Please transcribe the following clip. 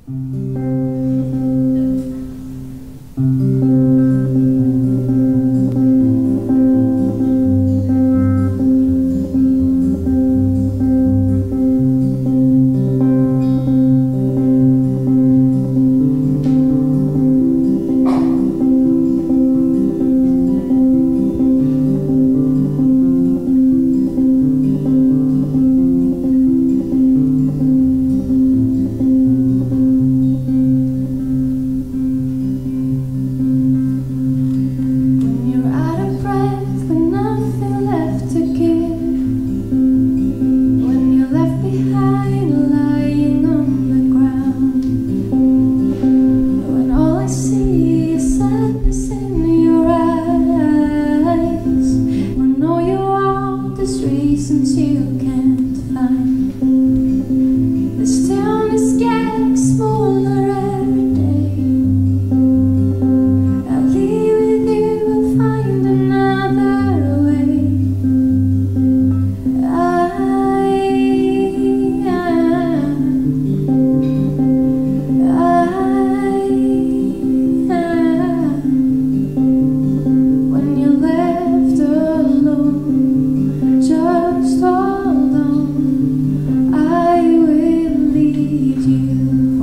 Reasons you can't find. This town is getting smaller every day. I'll leave with you, we'll find another way. When you're left alone, just hold on, I will lead you.